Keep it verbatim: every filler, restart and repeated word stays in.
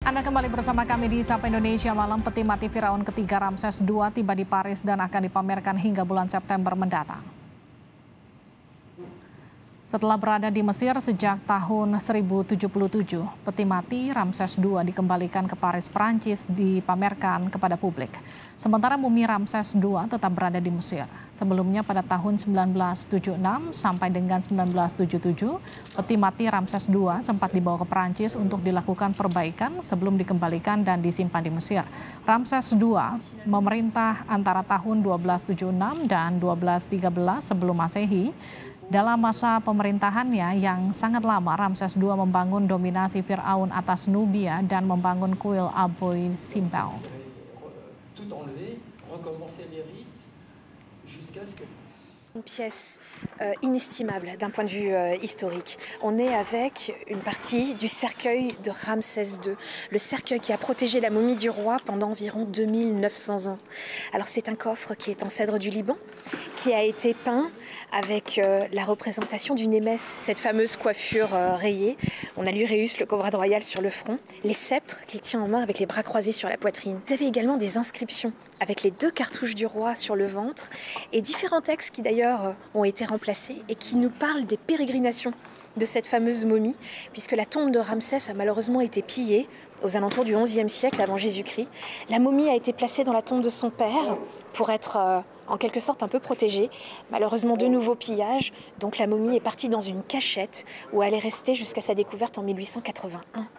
Anda kembali bersama kami di Sapa Indonesia Malam. Peti mati Firaun ketiga Ramses kedua tiba di Paris dan akan dipamerkan hingga bulan September mendatang. Setelah berada di Mesir sejak tahun seribu tujuh puluh tujuh, peti mati Ramses kedua dikembalikan ke Paris, Prancis, dipamerkan kepada publik. Sementara mumi Ramses kedua tetap berada di Mesir. Sebelumnya pada tahun seribu sembilan ratus tujuh puluh enam sampai dengan seribu sembilan ratus tujuh puluh tujuh, peti mati Ramses kedua sempat dibawa ke Prancis untuk dilakukan perbaikan sebelum dikembalikan dan disimpan di Mesir. Ramses kedua memerintah antara tahun seribu dua ratus tujuh puluh enam dan seribu dua ratus tiga belas sebelum Masehi. Dalam masa pemerintahannya yang sangat lama, Ramses kedua membangun dominasi Firaun atas Nubia dan membangun kuil Abu Simbel. Une pièce euh, inestimable d'un point de vue euh, historique. On est avec une partie du cercueil de Ramsès deux, le cercueil qui a protégé la momie du roi pendant environ deux mille neuf cents ans. Alors c'est un coffre qui est en cèdre du Liban, qui a été peint avec euh, la représentation d'une émesse, cette fameuse coiffure euh, rayée. On a l'uréus, le cobrade royal sur le front, les sceptres qu'il tient en main avec les bras croisés sur la poitrine. Vous avez également des inscriptions avec les deux cartouches du roi sur le ventre et différents textes qui d'ailleurs ont été remplacés et qui nous parlent des pérégrinations de cette fameuse momie, puisque la tombe de Ramsès a malheureusement été pillée aux alentours du onzième siècle avant Jésus-Christ. La momie a été placée dans la tombe de son père pour être euh, en quelque sorte un peu protégée. Malheureusement, de nouveaux pillages, donc la momie est partie dans une cachette où elle est restée jusqu'à sa découverte en mille huit cent quatre-vingt-un.